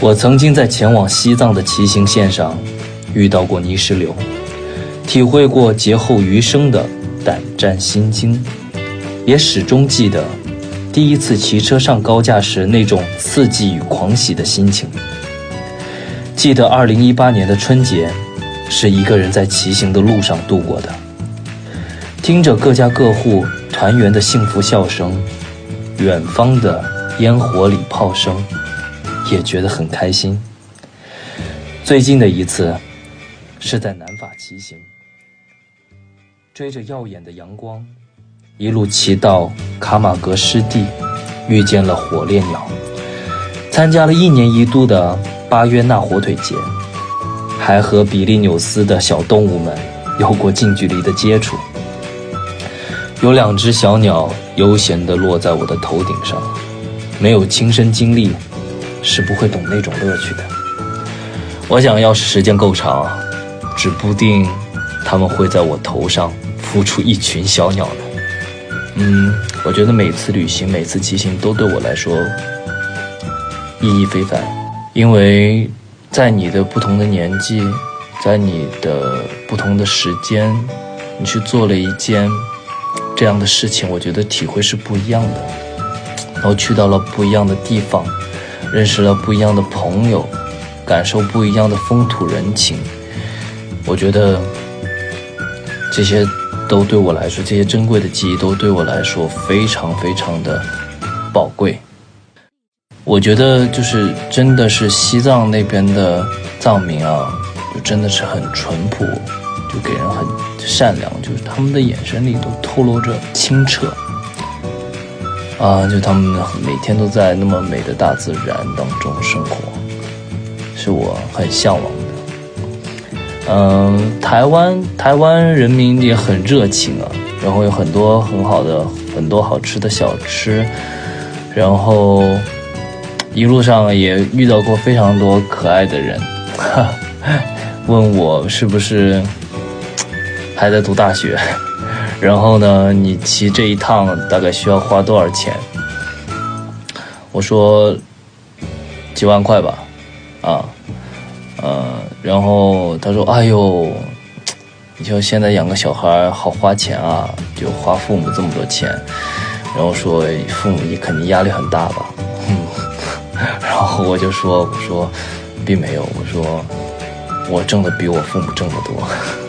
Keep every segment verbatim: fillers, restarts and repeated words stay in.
我曾经在前往西藏的骑行线上遇到过泥石流，体会过劫后余生的胆战心惊，也始终记得第一次骑车上高架时那种刺激与狂喜的心情。记得二零一八年的春节是一个人在骑行的路上度过的，听着各家各户团圆的幸福笑声，远方的烟火礼炮声，也觉得很开心。最近的一次是在南法骑行，追着耀眼的阳光一路骑到卡马格湿地，遇见了火烈鸟，参加了一年一度的巴约纳火腿节，还和比利纽斯的小动物们有过近距离的接触。有两只小鸟悠闲地落在我的头顶上，没有亲身经历是不会懂那种乐趣的。我想要是时间够长，指不定它们会在我头上孵出一群小鸟呢。嗯，我觉得每次旅行每次骑行都对我来说意义非凡，因为在你的不同的年纪，在你的不同的时间，你去做了一件这样的事情，我觉得体会是不一样的。然后去到了不一样的地方，认识了不一样的朋友，感受不一样的风土人情，我觉得这些都对我来说，这些珍贵的记忆都对我来说非常非常的宝贵。我觉得就是真的是西藏那边的藏民啊，就真的是很淳朴，就给人很善良，就是他们的眼神里都透露着清澈啊，就他们每天都在那么美的大自然当中生活，是我很向往的。嗯，台湾台湾人民也很热情啊，然后有很多很好的很多好吃的小吃，然后一路上也遇到过非常多可爱的人，问我是不是还在读大学，然后呢，你骑这一趟大概需要花多少钱？我说几万块吧，啊，呃，然后他说：“哎呦，你说现在养个小孩好花钱啊，就花父母这么多钱。”然后说父母也肯定压力很大吧，嗯。然后我就说：“我说并没有，我说我挣的比我父母挣得多。”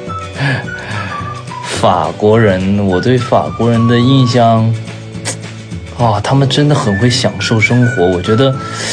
法国人，我对法国人的印象，啊，他们真的很会享受生活。我觉得，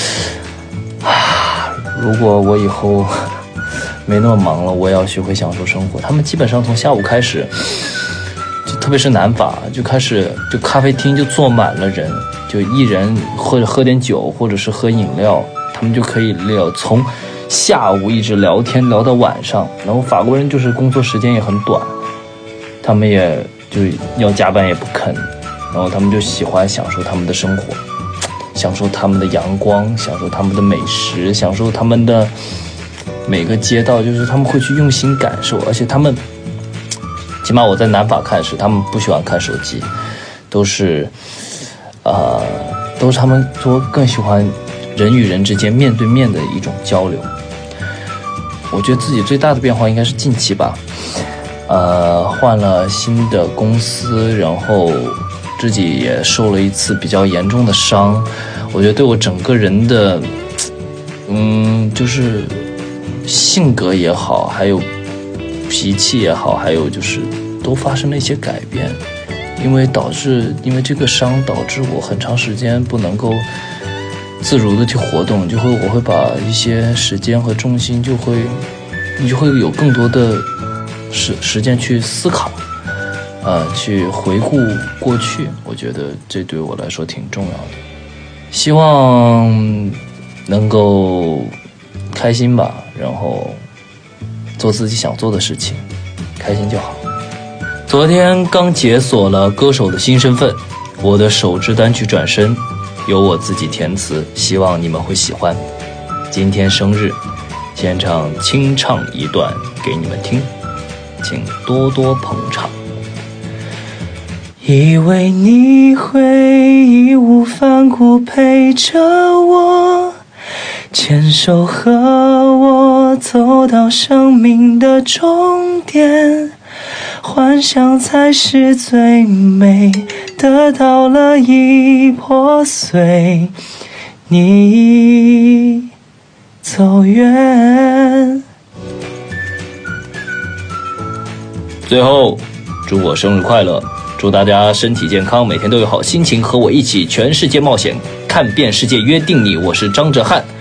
啊，如果我以后没那么忙了，我也要学会享受生活。他们基本上从下午开始，就特别是南法，就开始就咖啡厅就坐满了人，就一人或者喝点酒，或者是喝饮料，他们就可以聊，从下午一直聊天聊到晚上。然后法国人就是工作时间也很短。他们也就要加班也不肯，然后他们就喜欢享受他们的生活，享受他们的阳光，享受他们的美食，享受他们的每个街道，就是他们会去用心感受。而且他们起码我在南法看时，他们不喜欢看手机，都是呃都是他们说更喜欢人与人之间面对面的一种交流。我觉得自己最大的变化应该是近期吧，呃，换了新的公司，然后自己也受了一次比较严重的伤。我觉得对我整个人的，嗯，就是性格也好，还有脾气也好，还有就是都发生了一些改变。因为导致，因为这个伤导致我很长时间不能够自如的去活动，就会我会把一些时间和重心就会，你就会有更多的时时间去思考，呃，去回顾过去。我觉得这对我来说挺重要的。希望能够开心吧，然后做自己想做的事情，开心就好。昨天刚解锁了歌手的新身份，我的首支单曲《转身》由我自己填词，希望你们会喜欢。今天生日，现场清唱一段给你们听，请多多捧场。以为你会义无反顾陪着我， 牵手和我走到生命的终点，幻想才是最美，得到了已破碎，你已走远。最后祝我生日快乐，祝大家身体健康，每天都有好心情，和我一起全世界冒险，看遍世界，约定你。我是张哲瀚。